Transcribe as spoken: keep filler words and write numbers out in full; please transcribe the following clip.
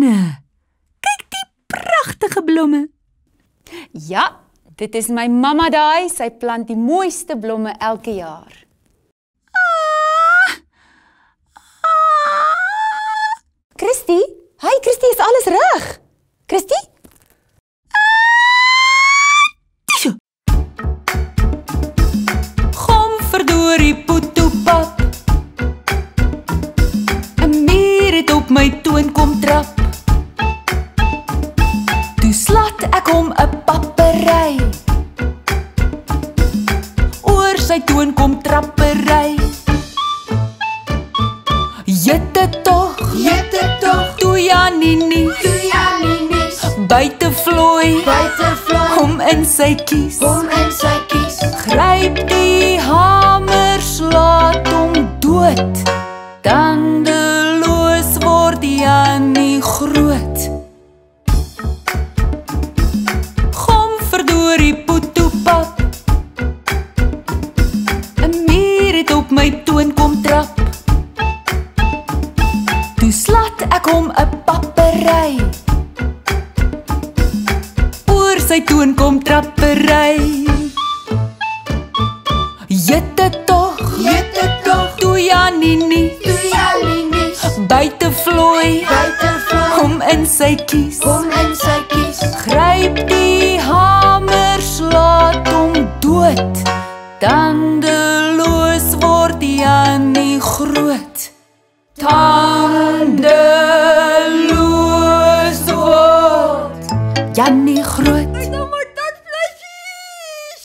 blomme. Kyk die pragtige blomme. Ja, dit is my mamma daai, sy plant die mooiste blomme elke jaar. Ah, ah, Christy, hi Christy, is alles reg? Christy? ah, Gomverdorie poetoepap. 'n Mier het op my toon kom trap. Toe slat ek hom 'n pappery. Oor sy toon kom trappery. Jitte tog, Jitte tog, toe Janini, toe Janini, buite vlooi, buite vloei, hom in sy kies. hom in sy kies. Gryp die hamer, slaat hom dood. Tandeloos word Jannie groot. Gomverdorie poetoepap. 'n Mier het op my toon kom trap. Toe slat ek hom 'n pappery. Oor sy toon kom trappery. Jitte tog, Jitte tog, toe Janini, toe Janini, buite vlooi, buite vloei, hom in sy kies. hom in sy kies. Gryp die hamer, slaat hom dood. Tandeloos word Jannie groot. Tandeloos word Jannie groot.